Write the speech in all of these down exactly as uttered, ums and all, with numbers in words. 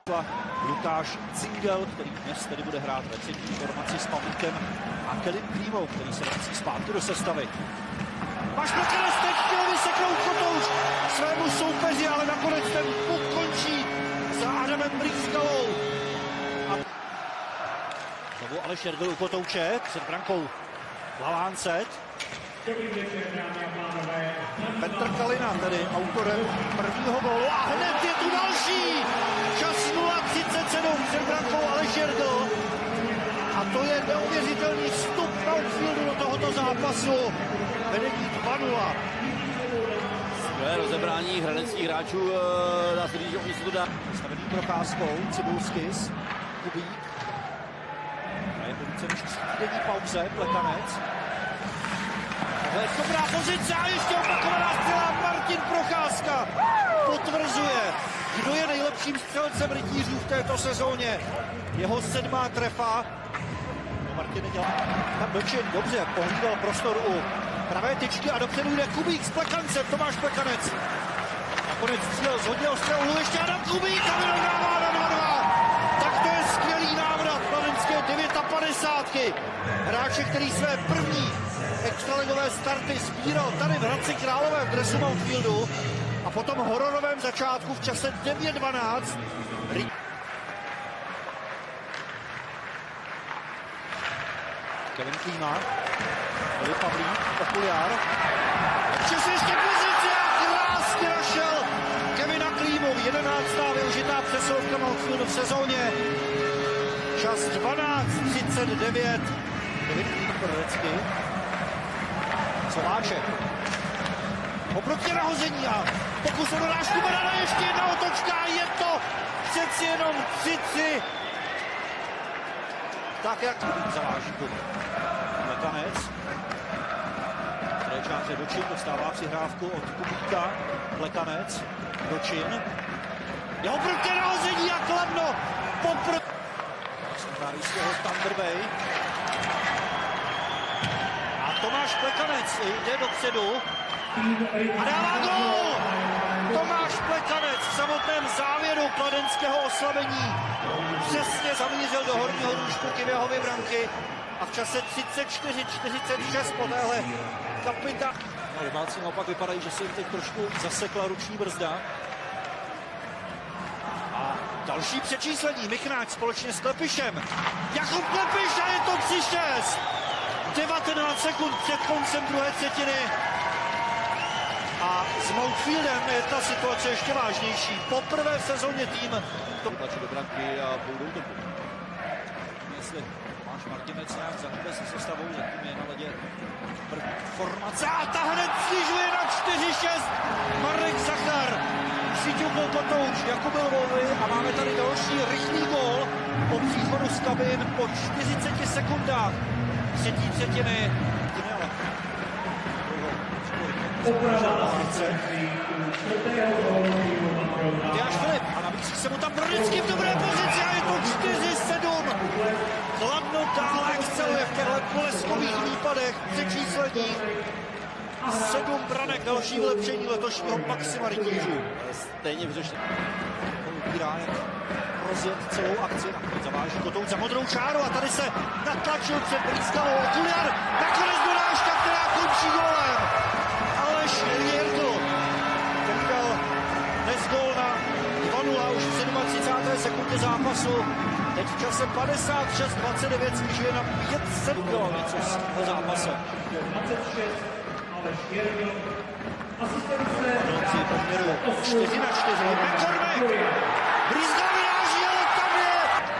Lukáš Cingel, který dnes tedy bude hrát ve třetí formaci s Pavlíkem a Kevin Klímou, který se vrací zpátky do sestavy. Máš nakonec teď chtěl vyseknout Kotouč svému soupeři, ale nakonec ten puk končí za Adamem Brýskalou. A znovu Aleš Jergl u Kotouče před brankou Laváncet. Petr Kalina, tedy autorem prvního gólu, a hned je tu další. Čas nula třicet sedm před brankou Aleš Jergl. A to je neuvěřitelný vstup na outfieldu do tohoto zápasu. Vedení dva nula. Skvělé rozebrání hraneckých hráčů, dá se říct, že oni se to dá. Stavený procházkou, Cibulskis, Kubík. Hraje po více než třídenní pauze, Plekanec. Dobrá pozice a ještě opakovaná střela. Martin Procházka potvrzuje, kdo je nejlepším střelcem rytířů v této sezóně. Jeho sedmá trefa. No, Martin nedělá. Tam Dočin dobře pohlídal prostor u pravé tyčky a dopředu jde Kubík s Plekancem. Tomáš Plekanec nakonec střílel z hodně ostrého ještě Adam Kubík a vyrovnává na dva dva. Tak to je skvělý návrat kladenské padesát devět. Hráče, který své první extraligové starty sbíral tady v Hradci Králové v dresu outfieldu a potom hororovém začátku v čase devět dvanáct. Kevin Klíma, Filip Pavlík, Okuliár. Čas ještě pozice a krásně našel Kevina Klímu. jedenáctá využitá přesilovka outfieldu v sezóně. Čas dvanáct třicet devět. Kevin Klíma Korecky. Slováček. Oproti nahození a pokus o dorážku Barana, ještě jedna otočka a je to přeci jenom tři tři. Tak jak zaváží tu Plekanec. Trečáře Dočin dostává přihrávku od Kubíka. Plekanec, Dočin. Jeho proti nahození a Kladno popr... Staríského Thunder Bay. Tomáš Plekanec jde dopředu a dává gól! Tomáš Plekanec v samotném závěru kladenského oslabení přesně zamířil do horního růžku Kyvěhovy branky a v čase třicet čtyři čtyřicet šest po téhle kapitán. No, rybáci naopak vypadají, že se jim teď trošku zasekla ruční brzda. A další přečíslení, Michnáč společně s Klepišem. Jakub Klepiš a je to tři šest. devatenáct sekund před koncem druhé třetiny. A s Mountfieldem je ta situace ještě vážnější. Poprvé v sezóně tým to tlačí do branky a půjdou to. Jestli máš Martinec nějak za nebe se sestavou, zatím je na ledě formace a ta hned snižuje na čtyři šest. Marek Zachar přiťukl Kotouč, Jakub Lvovi a máme tady další rychlý gól po příchodu z kabin po čtyřiceti sekundách třetí třetiny. Matyáš Filip a nabízí se mu tam Brodický v dobré pozici a je to čtyři sedm. Kladno dále exceluje v těchto bleskových výpadech přečíslení. Sedm branek, další vylepšení letošního maxima rytířů. Stejně vyřešené. Ubírá jak rozjet celou akci, nakonec zaváží Kotouč za modrou čáru a tady se natlačil před Brýskalou Okuliár. Nakonec dorážka, která končí gólem. Aleš Jergl, který dal dnes gól na dva nula už v třicáté sedmé sekundě zápasu. Teď v čase padesát šest dvacet devět snižuje na pět sedm něco v zápase. Padoucí poměru čtyři na čtyři. McCormack! Brýskal vyráží, ale tam je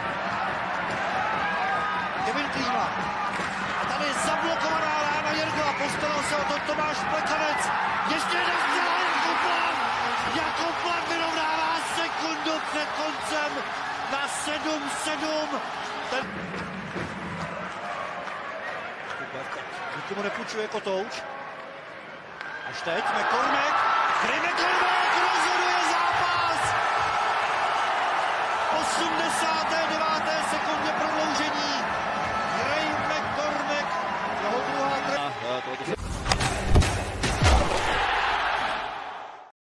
Kevin Klíma. A tady je zablokovaná rána Jergla. Postaral se o to Tomáš Plekanec. Ještě jedna střela, Jakub Plan! Jakub Plan vyrovnává sekundu před koncem na sedm sedm. Ten... Nikomu nepůjčuje Kotouč. Až teď McCormack.